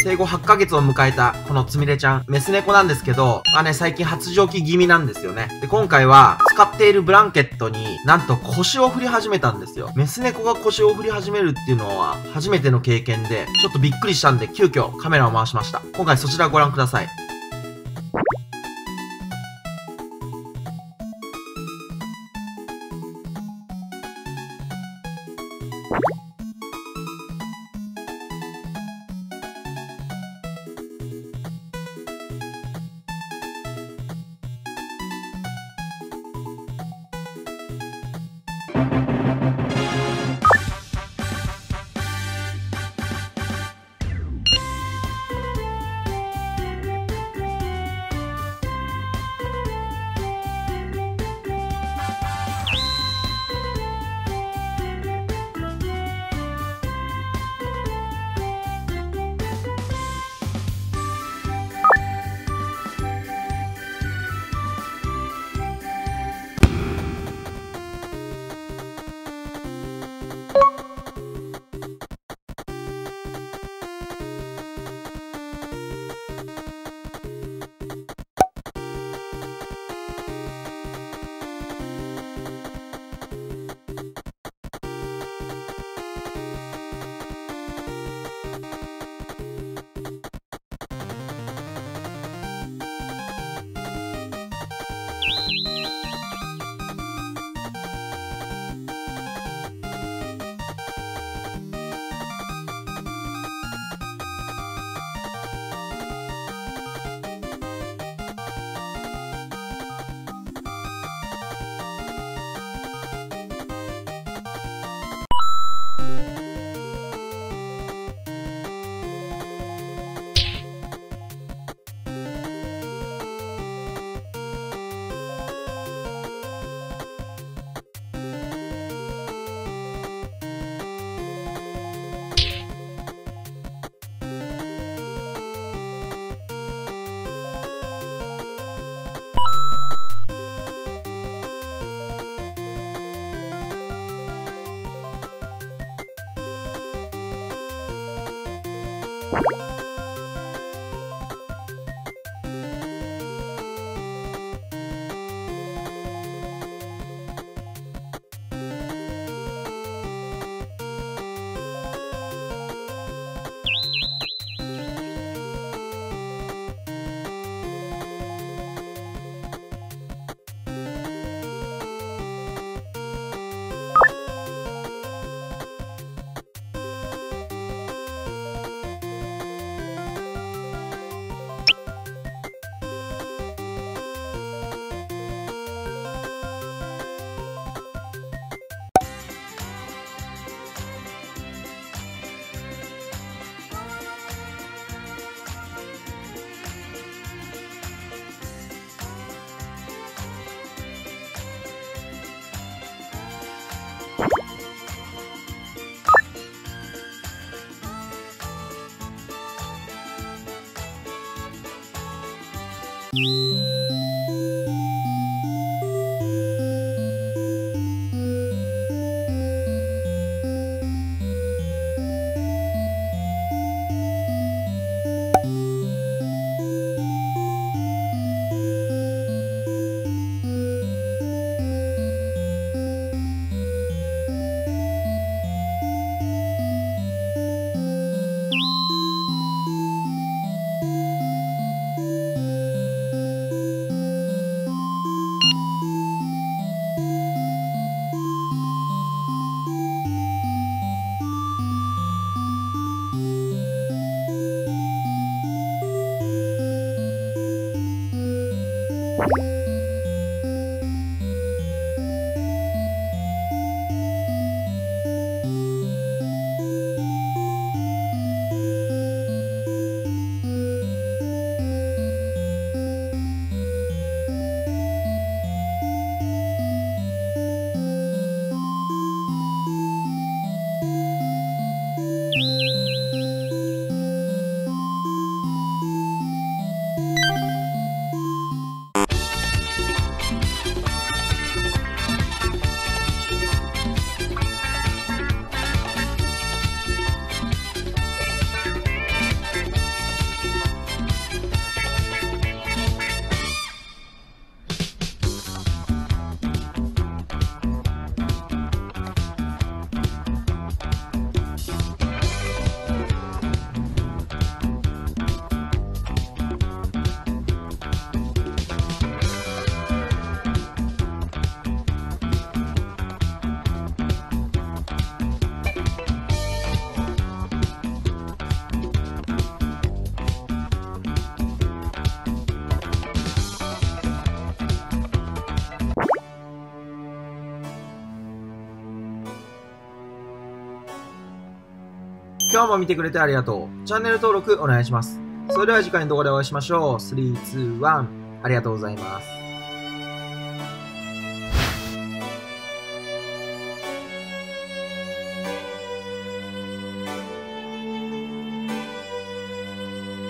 生後8ヶ月を迎えた、このつみれちゃん、メス猫なんですけど、まあね、最近発情期気味なんですよね。で、今回は、使っているブランケットに、なんと腰を振り始めたんですよ。メス猫が腰を振り始めるっていうのは、初めての経験で、ちょっとびっくりしたんで、急遽カメラを回しました。今回そちらをご覧ください。 今日も見てくれてありがとう。チャンネル登録お願いします。それでは次回の動画でお会いしましょう。3、2、1。ありがとうございます。